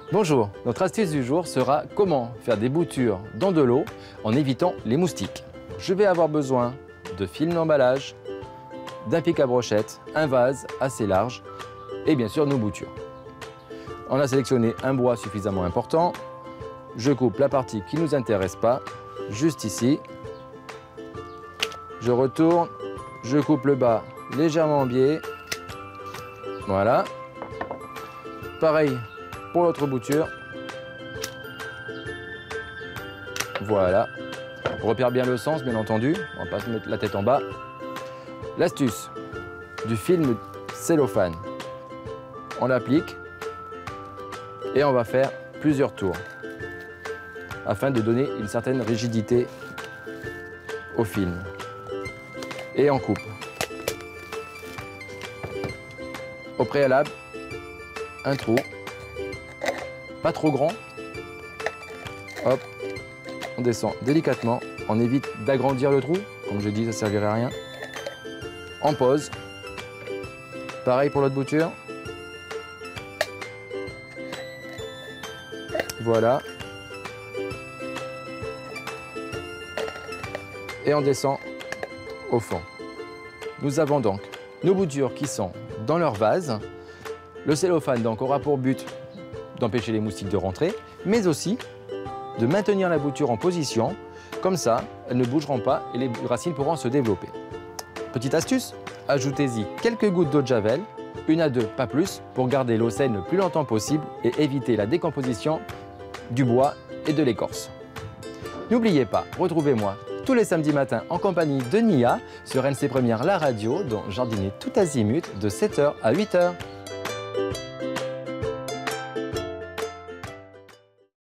Bonjour, notre astuce du jour sera comment faire des boutures dans de l'eau en évitant les moustiques. Je vais avoir besoin de film d'emballage, d'un pic à brochette, un vase assez large et bien sûr nos boutures. On a sélectionné un bois suffisamment important. Je coupe la partie qui ne nous intéresse pas, juste ici. Je retourne, je coupe le bas légèrement en biais. Voilà. Pareil pour l'autre bouture. Voilà. On repère bien le sens, bien entendu. On ne va pas se mettre la tête en bas. L'astuce du film cellophane. On l'applique et on va faire plusieurs tours afin de donner une certaine rigidité au film. Et on coupe. Au préalable, un trou, pas trop grand. Hop, on descend délicatement, on évite d'agrandir le trou, comme je dis, ça ne servirait à rien. On pose. Pareil pour l'autre bouture. Voilà. Et on descend au fond. Nous avons donc nos boutures qui sont dans leur vase. Le cellophane donc aura pour but d'empêcher les moustiques de rentrer, mais aussi de maintenir la bouture en position. Comme ça, elles ne bougeront pas et les racines pourront se développer. Petite astuce, ajoutez-y quelques gouttes d'eau de javel, 1 à 2, pas plus, pour garder l'eau saine le plus longtemps possible et éviter la décomposition du bois et de l'écorce. N'oubliez pas, retrouvez-moi tous les samedis matins en compagnie de Nia sur RNC Première, la radio, dont jardiner tout azimut de 7h à 8h.